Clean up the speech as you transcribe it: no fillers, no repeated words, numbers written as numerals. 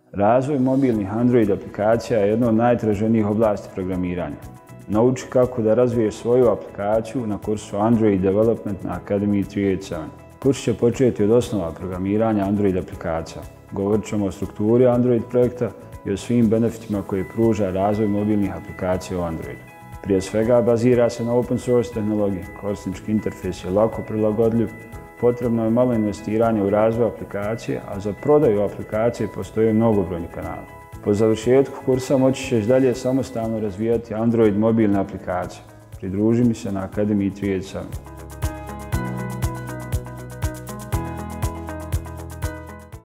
Razvoj mobilnih Android aplikacija je jedna od najtraženijih oblasti programiranja. Nauči kako da razviješ svoju aplikaciju na kursu Android Development na Academy 387. Kurs će početi od osnova programiranja Android aplikacija. Govorit ćemo o strukturi Android projekta i o svim benefitima koje pruža razvoj mobilnih aplikacija u Androidu. Prije svega bazira se na open source tehnologiji, korisnički interfejs je lako prilagodljiv, potrebno je malo investiranje u razvoj aplikacije, a za prodaju aplikacije postoje mnogobrojni kanali. Po završetku kursa moći ćeš dalje samostalno razvijati Android mobilne aplikacije. Pridruži mi se na Academy 387.